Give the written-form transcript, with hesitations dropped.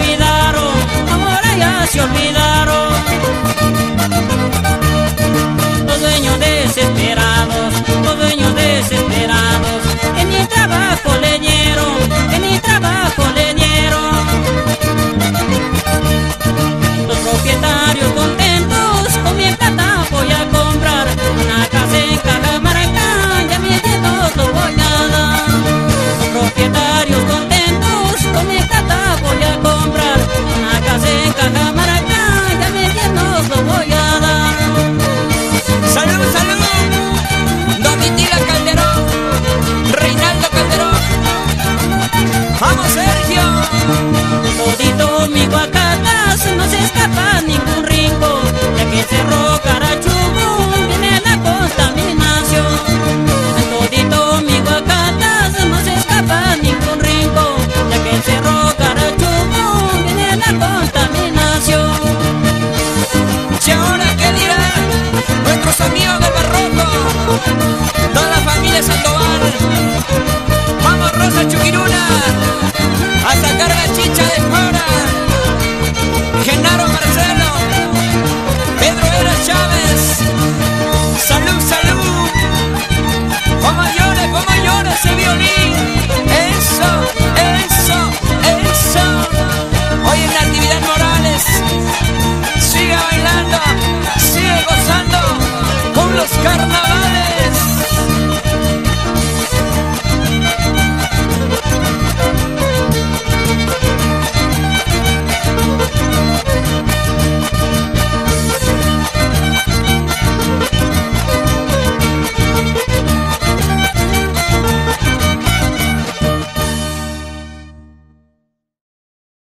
olvidaron, ahora ya se olvidaron. Los dueños desesperados, los dueños desesperados, en mi trabajo le dieron, en mi trabajo le dieron. Los propietarios contentos, con mi plata voy a comprar una casa en Cajamarca, ya mis nietos lo voy a dar. Los propietarios contentos, con mi plata voy a comprar una casa en Cajamarca, ya mis nietos lo voy a dar. ¡Salud, salud! Domitila Calderón, Reinaldo Calderón. ¡Vamos, Sergio! Todito mi Guacatas, no se escapa ningún rincón, ya que Cerro Carachubú viene la contaminación. Todito mi Guacatas, no se escapa ningún rincón, ya que Cerro Carachubú viene la contaminación. ¿Y ahora qué dirán nuestros amigos del Barroco? Toda la familia Sandoval. ¡Vamos, Rosa Chuquiruna!